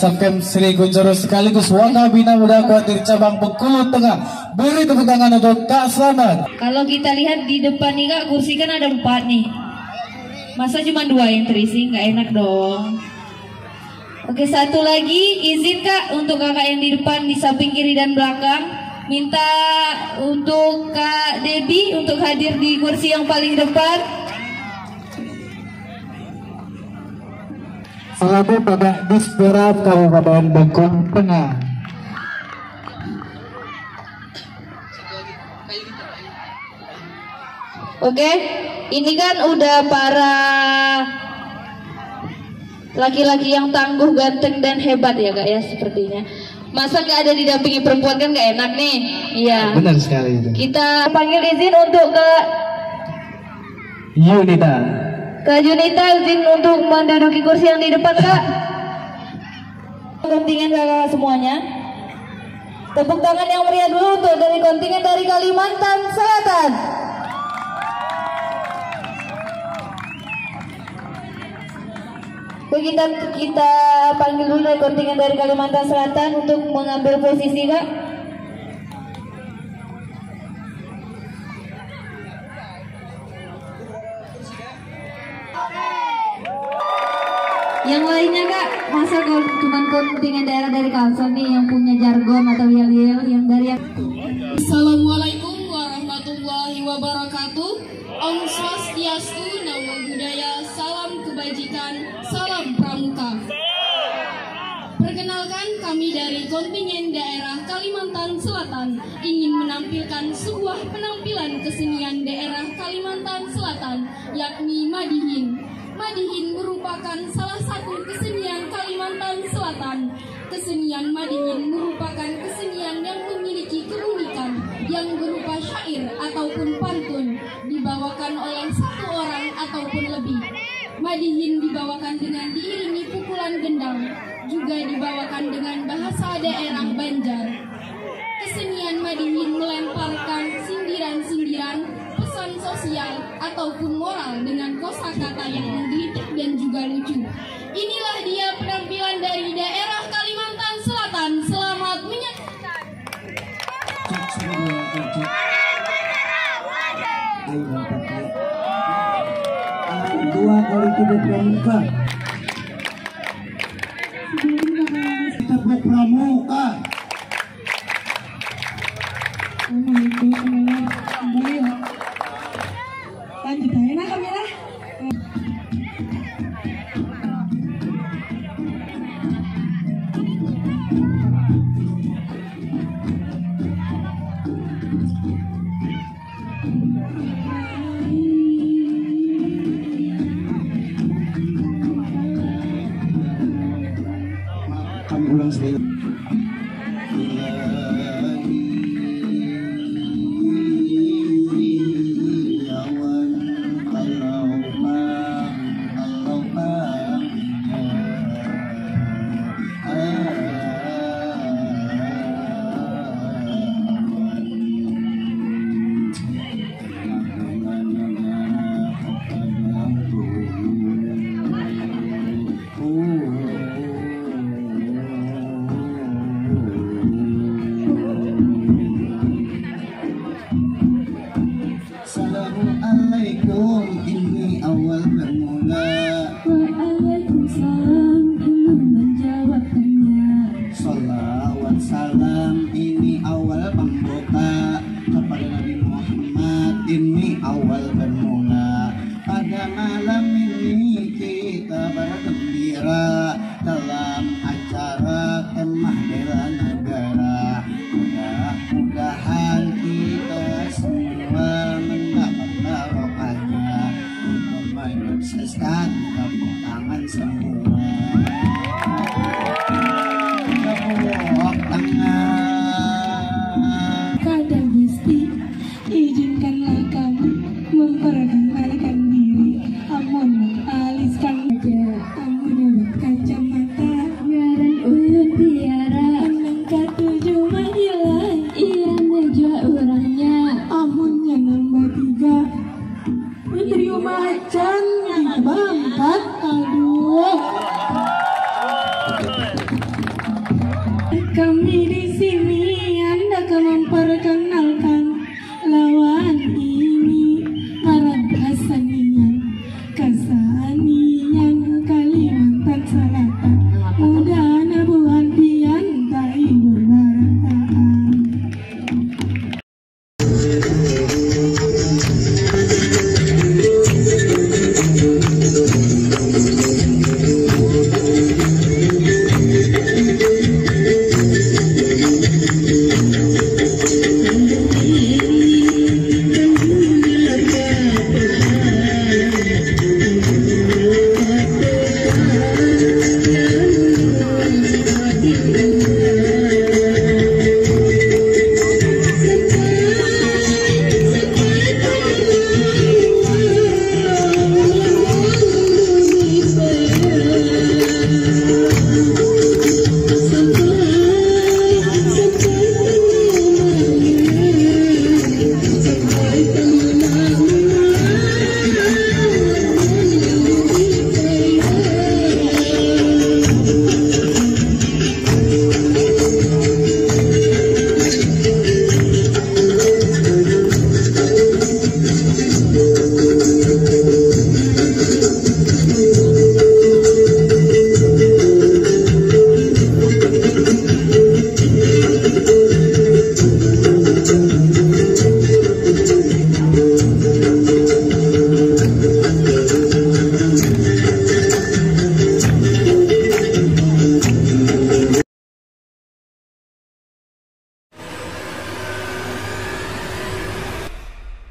Sakem Sri Kunchoro sekaligus Wakabina Muda Kuatir cabang Bengkulu Tengah. Beri tepuk tangan untuk Kak Slamet. Kalau kita lihat di depan nih Kak, kursi kan ada 4 nih. Masa cuma 2 yang terisi, nggak enak dong. Oke, satu lagi izin Kak untuk kakak yang di depan di samping kiri dan belakang. Minta untuk Kak Debbie untuk hadir di kursi yang paling depan. Selaku Bapak Disporap Kabupaten Bengkulu Tengah. Oke, ini kan udah para laki-laki yang tangguh, ganteng dan hebat ya Kak ya sepertinya. Masa gak ada didampingi perempuan kan gak enak nih. Iya. Benar sekali itu. Kita panggil izin untuk Kak Yunita. Kak Junita izin untuk menduduki kursi yang di depan Kak. Kontingen kakak semuanya. Tepuk tangan yang meriah dulu untuk dari kontingen dari Kalimantan Selatan. Kita panggil dulu dari kontingen dari Kalimantan Selatan untuk mengambil posisi Kak. Yang lainnya Kak, masa cuma kontingen daerah dari Kalson nih yang punya jargon atau yel-yel yang dari yang... Assalamualaikum warahmatullahi wabarakatuh. Om Swastiastu, Namo Buddhaya, salam kebajikan, salam pramuka. Perkenalkan, kami dari kontingen daerah Kalimantan Selatan ingin menampilkan sebuah penampilan kesenian daerah Kalimantan Selatan, yakni Madihin. Madihin merupakan salah satu kesenian Kalimantan Selatan. Kesenian Madihin merupakan kesenian yang memiliki keunikan yang berupa syair ataupun pantun, dibawakan oleh satu orang ataupun lebih. Madihin dibawakan dengan diiringi pukulan gendang, juga dibawakan dengan bahasa daerah Banjar. Kesenian Madihin melemparkan sindiran-sindiran, pesan sosial ataupun moral dengan kosakata yang menggelitik dan juga lucu. Inilah dia penampilan dari daerah Kalimantan Selatan. Selamat menyaksikan. Dua kali tepuk pramuka. Tepuk pramuka. Lanjut aja nah kamera. Kami ulang sekali. Assalamualaikum, ini awal bermula. Waalaikumsalam, belum menjawabkannya. Salawat salam, ini awal pembuka. Kepada Nabi Muhammad, ini awal bermula. Pada malam ini kita bergembira dalam acara kemah bela negara. Mudah-mudahan kita semua mendapat barokahnya. Untuk menyukseskan tepuk tangan semua. Tepuk tangan. Kami di sini